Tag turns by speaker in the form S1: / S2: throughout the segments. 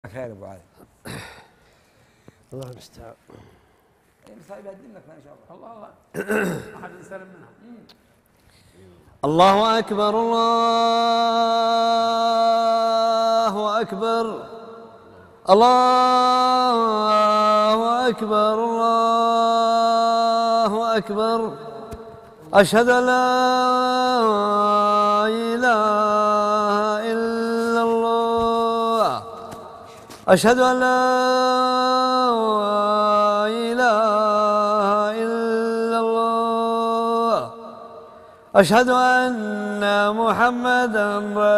S1: خير ابو علي.
S2: الله المستعان.
S1: صاحب يقدم لك ان شاء الله.
S3: الله ما حد يستلم منها.
S2: الله أكبر الله أكبر الله أكبر الله أكبر. أشهد أن لا إله إلا الله. أشهد أن لا إله إلا الله. أشهد أن محمدا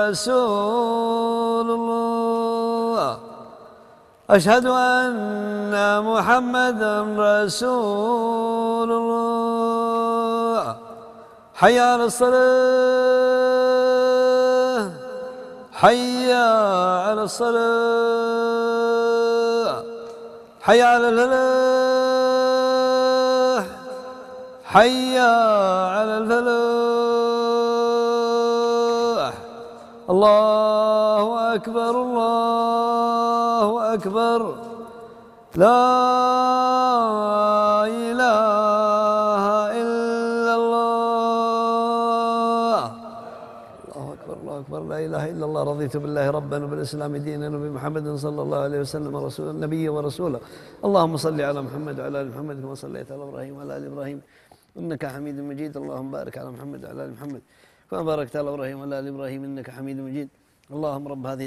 S2: رسول الله. أشهد أن محمدا رسول الله. حي على الصلاة حي على الصلاة حي على الفلاح حي على الفلاح. الله أكبر الله أكبر. لا إله إلا الله. الله أكبر الله أكبر. لا إله إلا الله. رضيت بالله ربا وبالإسلام دينا وبمحمد صلى الله عليه وسلم رسولا نبيا ورسولا. اللهم صل على محمد وعلى آل محمد كما صليت على إبراهيم وعلى آل إبراهيم إنك حميد مجيد. اللهم بارك على محمد وعلى آل محمد كما باركت على إبراهيم وعلى آل إبراهيم إنك حميد مجيد. اللهم رب هذه